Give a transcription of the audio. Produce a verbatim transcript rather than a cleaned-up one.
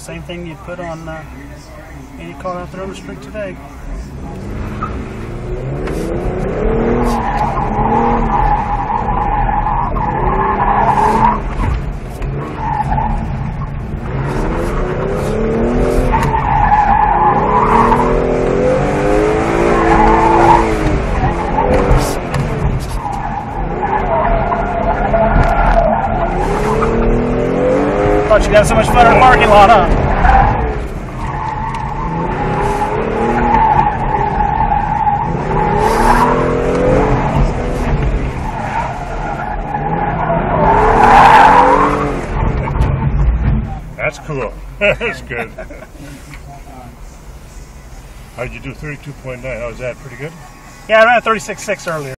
same thing you'd put on uh, any car out there on the street today. Thought you got so much fun in the parking lot, huh? That's cool. That's good. How'd you do thirty-two point nine? How was that? Pretty good? Yeah, I ran a thirty-six point six earlier.